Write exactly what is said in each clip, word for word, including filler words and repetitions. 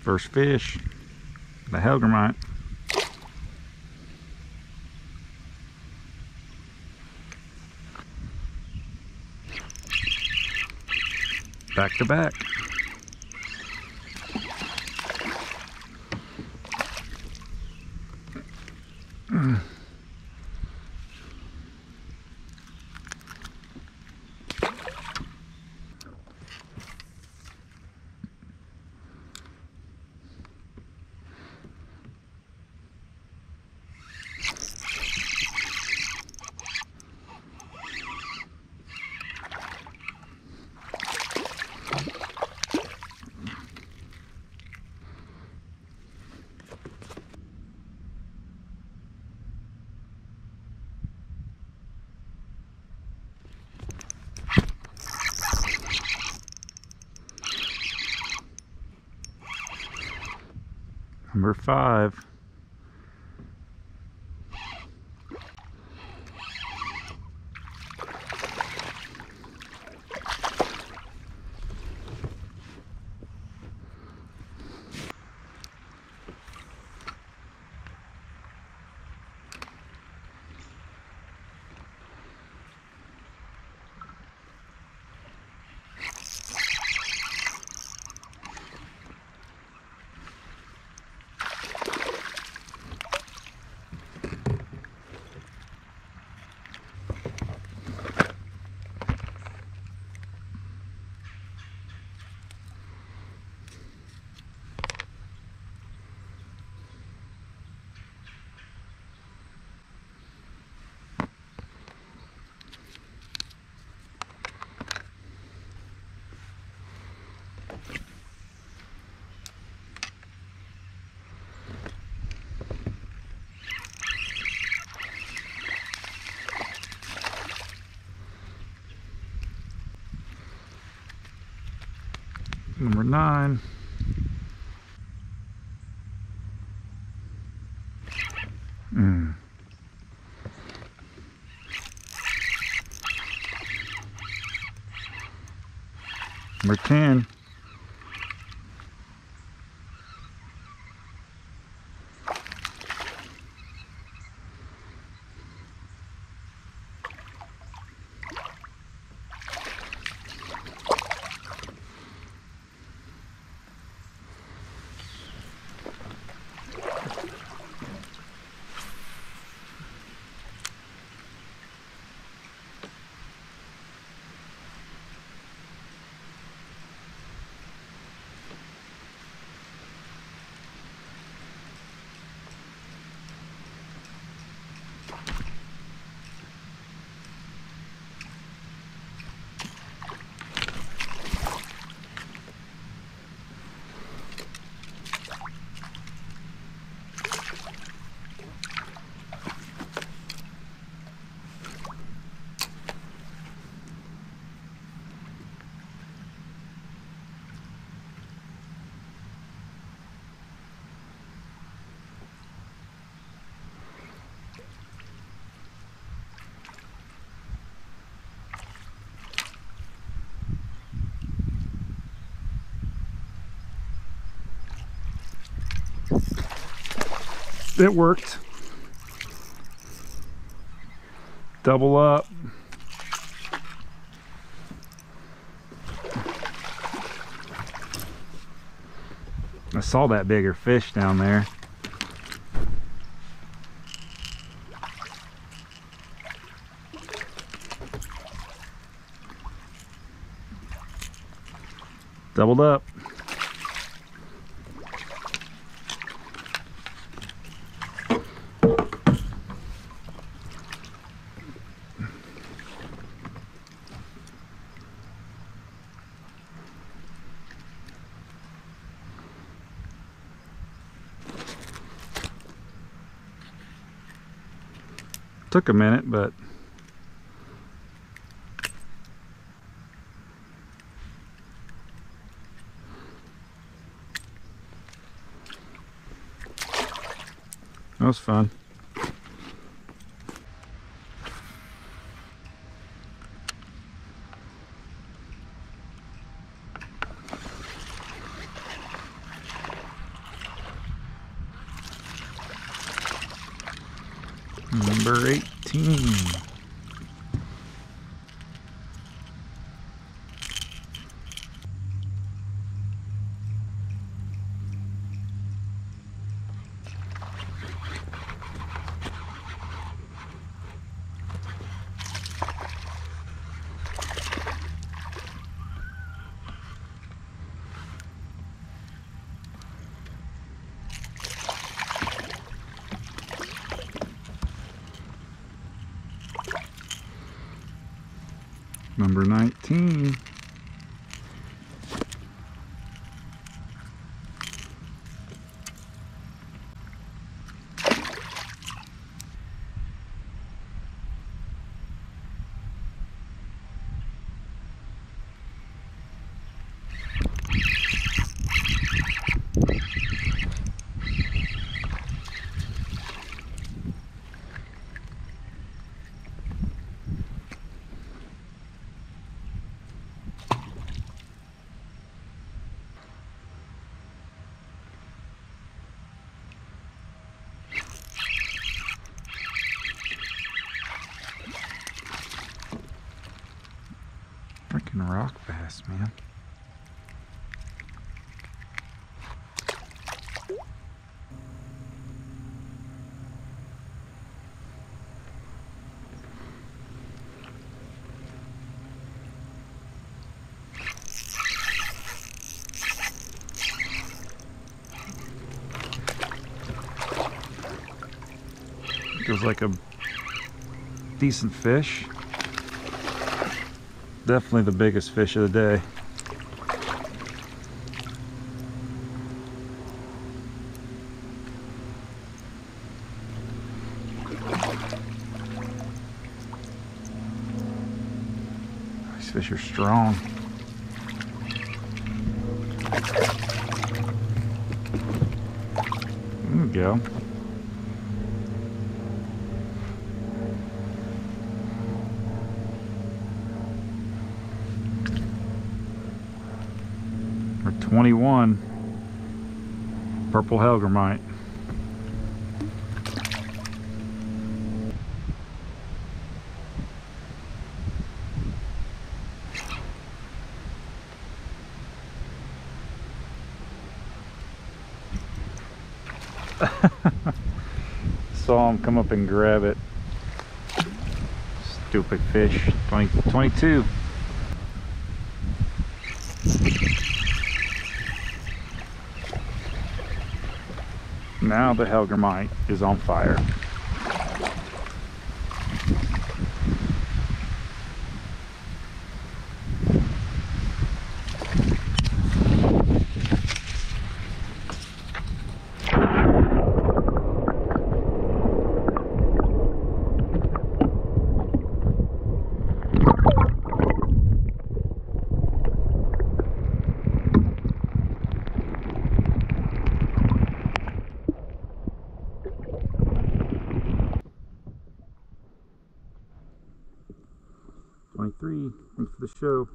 First fish, the Hellgrammite. Back to back. Number five. Number nine. Mm. Number ten. It worked. Double up. I saw that bigger fish down there. Doubled up. Took a minute, but that was fun. Number eighteen. Number nineteen. Freaking rock bass, man. Feels like a decent fish. Definitely the biggest fish of the day. These fish are strong. There we go. twenty-one purple hellgrammite. Saw him come up and grab it. Stupid fish. twenty, twenty-two. Now the hellgrammite is on fire. twenty-three, thanks for the show.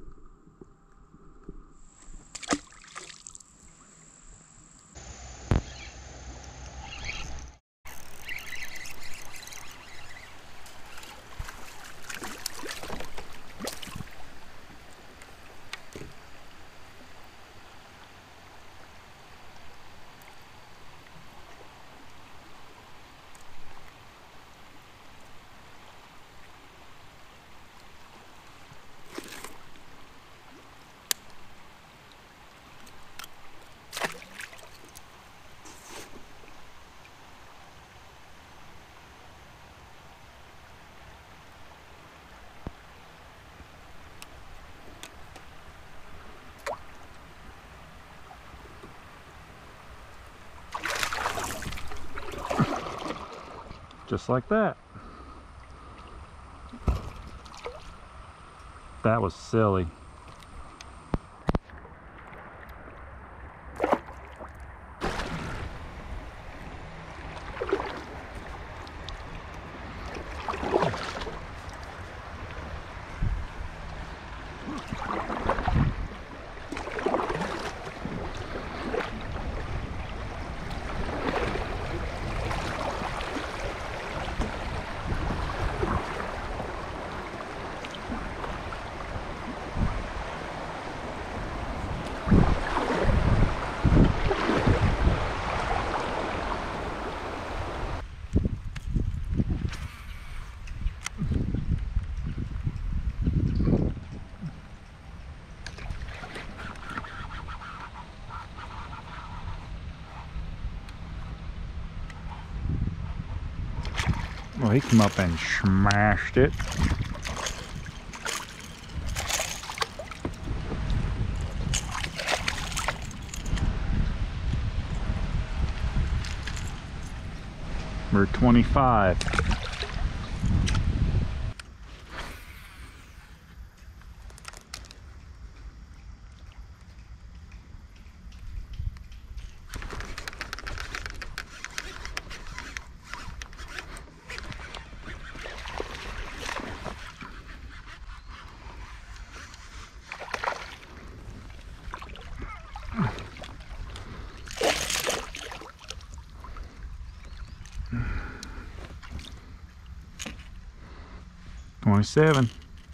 Just like that. That was silly. Well, he came up and smashed it. Number twenty-five. twenty-seven.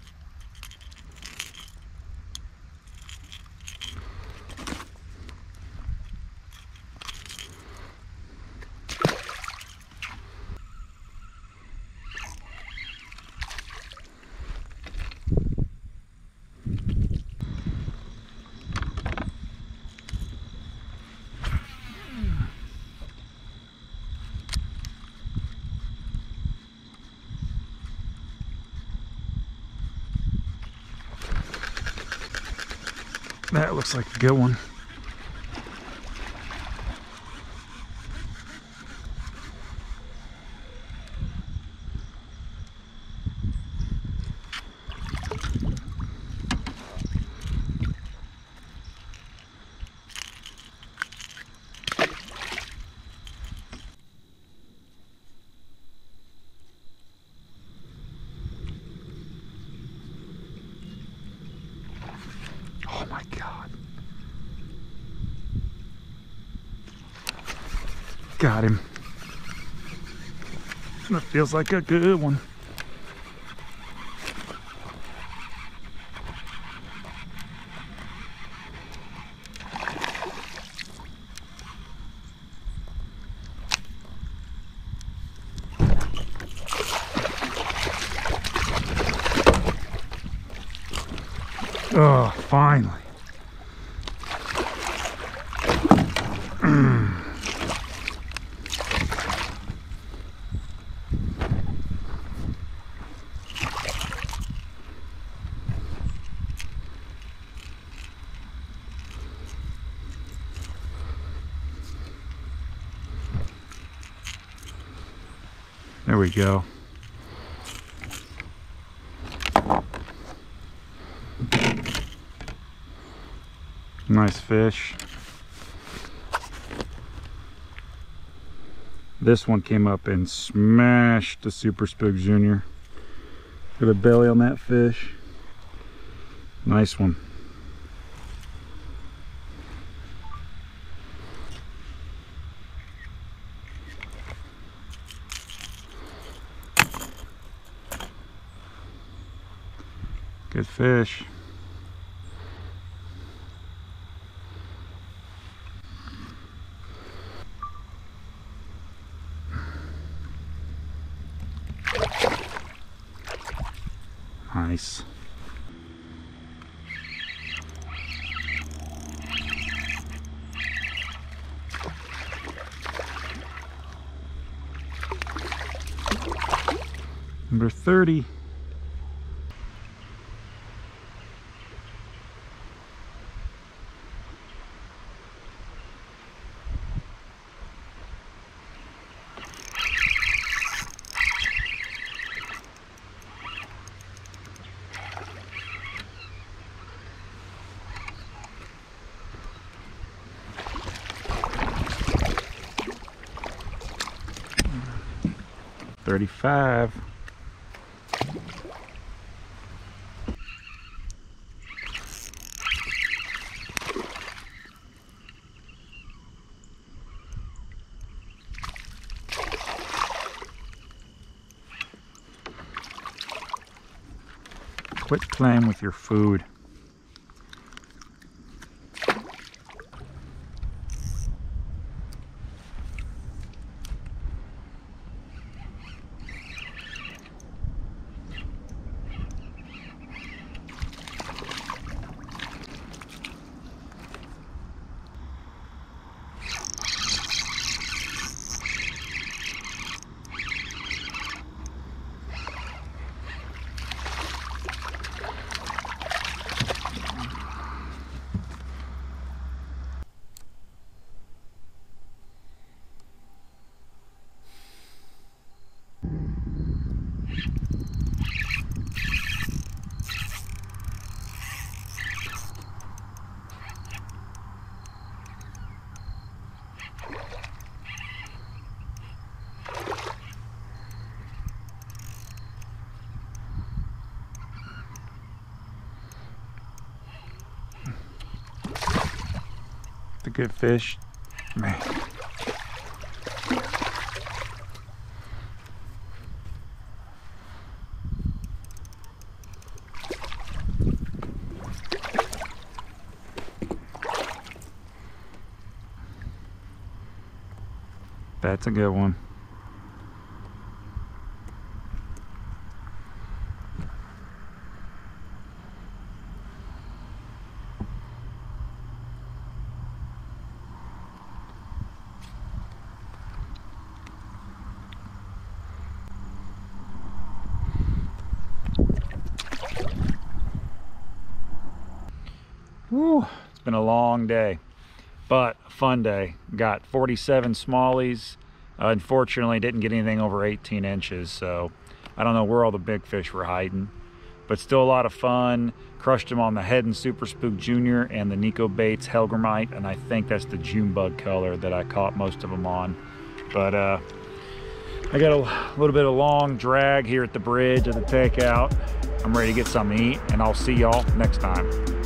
That looks like a good one. Oh my God. Got him. That feels like a good one. Oh, finally. There we go. Nice fish. This one came up and smashed the Super Spook Junior. Look at the belly on that fish. Nice one. Good fish. Nice. Number thirty. thirty-five. Quit playing with your food. a good fish. Man. That's a good one. Woo, it's been a long day, but a fun day. Got forty-seven smallies. Uh, unfortunately, didn't get anything over eighteen inches, so I don't know where all the big fish were hiding, but still a lot of fun. Crushed them on the Heddon Super Spook Junior and the Nico Bates Hellgrammite, and I think that's the June bug color that I caught most of them on. But uh, I got a little bit of long drag here at the bridge of the takeout. I'm ready to get something to eat, and I'll see y'all next time.